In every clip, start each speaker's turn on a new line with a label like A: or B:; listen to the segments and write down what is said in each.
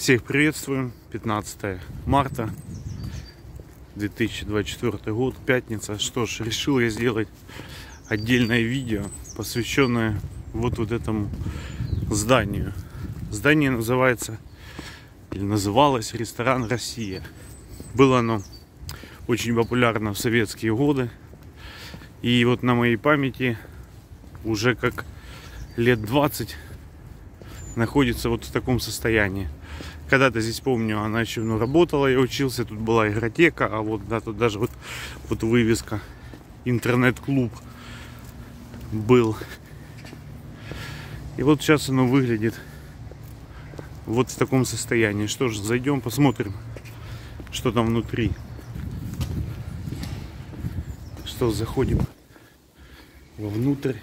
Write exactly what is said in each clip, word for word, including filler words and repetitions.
A: Всех приветствуем. пятнадцатое марта две тысячи двадцать четвёртый год, пятница. Что ж, решил я сделать отдельное видео, посвященное вот, вот этому зданию. Здание называется, или называлось, ресторан «Россия». Было оно очень популярно в советские годы. И вот на моей памяти уже как лет двадцать находится вот в таком состоянии. Когда-то здесь, помню, она еще ну, работала, я учился, тут была игротека, а вот, да, тут даже вот, вот вывеска интернет-клуб был. И вот сейчас оно выглядит вот в таком состоянии. Что ж, зайдем, посмотрим, что там внутри. Что, заходим вовнутрь.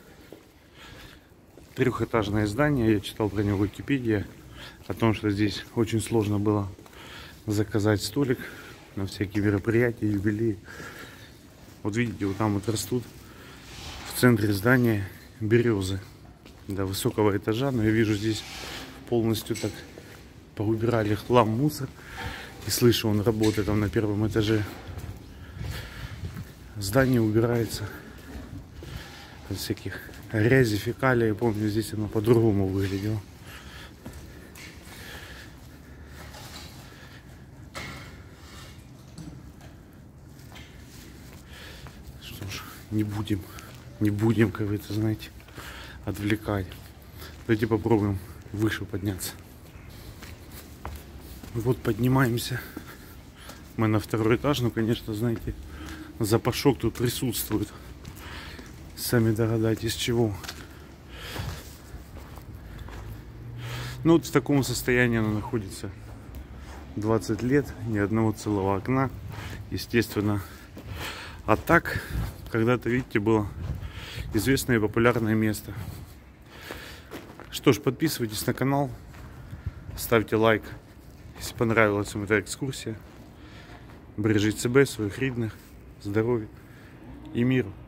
A: Трехэтажное здание, я читал про него в Википедии, о том, что здесь очень сложно было заказать столик на всякие мероприятия, юбилеи. Вот видите, вот там вот растут в центре здания березы до высокого этажа, но я вижу, здесь полностью так поубирали хлам, мусор, и слышу, он работает там на первом этаже. Здание убирается от всяких грязи, фекалий. Я помню, здесь оно по-другому выглядело. Что ж, не будем, не будем, как вы это знаете, отвлекать. Давайте попробуем выше подняться. Вот поднимаемся мы на второй этаж, но, конечно, знаете, запашок тут присутствует. Сами догадайтесь, чего. Ну вот в таком состоянии оно находится двадцать лет, ни одного целого окна, естественно. А так, когда-то, видите, было известное и популярное место. Что ж, подписывайтесь на канал, ставьте лайк, если понравилась вам эта экскурсия. Бережіть себе, своих рідних, здоровья и мира.